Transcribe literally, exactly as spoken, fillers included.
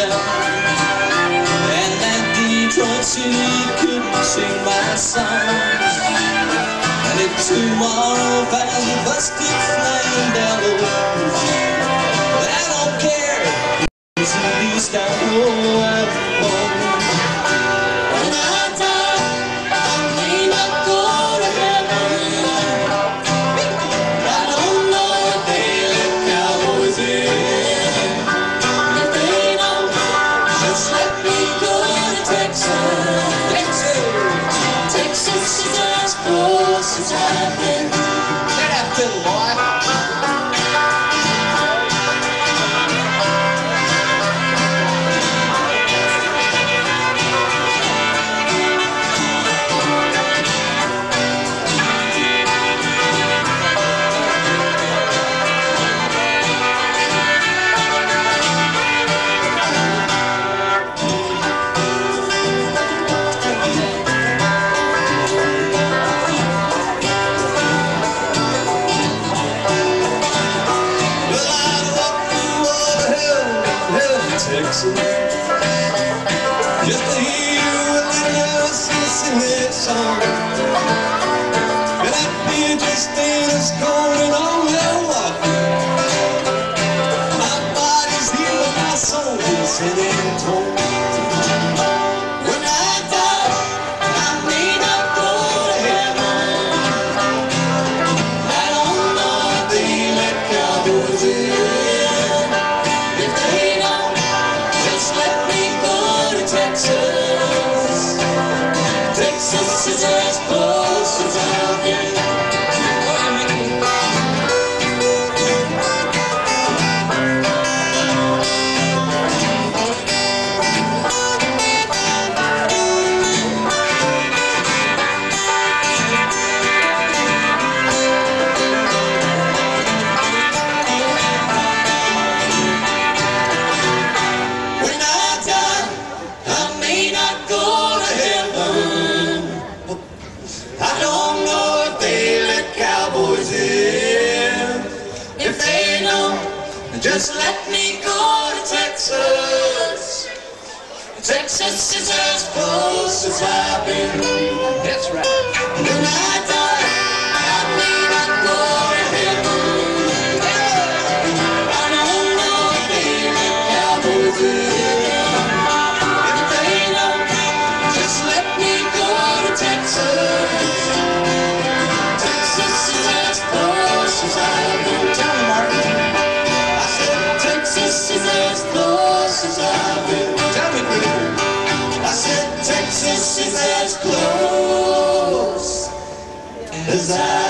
left, and that Detroit city couldn't sing my songs. And if tomorrow finds a busted flame down the road, I don't care, it's at least I know I'm home. When I die, I may not go to heaven. I don't know if they let cowboys in. If they don't, just let me go to Texas. Texas, Texas is as close as I've been. Get out to the boy. Texas, just to hear a little sing that song. And that beer just ain't as cold and all that water. My body's here, but my soul is sitting cold. When I die, I may not go to heaven. I don't know if they let cowboys in. Texas, Texas is as close as I've been. Just let me go to Texas. Texas is as close as I've been. That's right. When I die, I may not go to heaven. I don't know if they let cowboys in. If they don't, just let me go to Texas. Texas is as close as I've been. Tell me, Martin. Texas is as close as I've been. Tell me, I said Texas is as close as I've been.